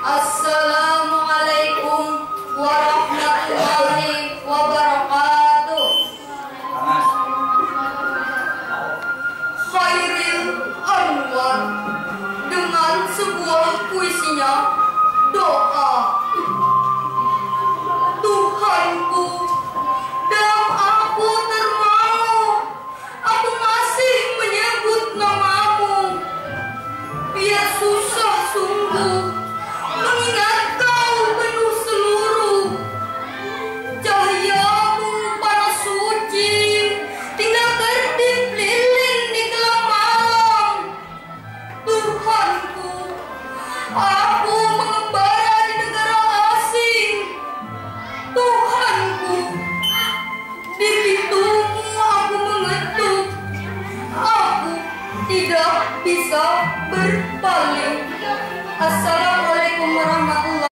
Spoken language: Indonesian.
Assalamualaikum warahmatullahi wabarakatuh. Khairil Anwar dengan sebuah puisinya, doa. Tuhanku, dalam aku termangu, aku masih menyebut namamu. Biar susah sungguh mengingat kau penuh seluruh. Cahayamu panas suci, tinggal berdip lilin di gelap malam. Tuhanku, aku mengembara di negara asing. Tuhanku, di pintumu aku mengetuk. Aku tidak bisa berpaling.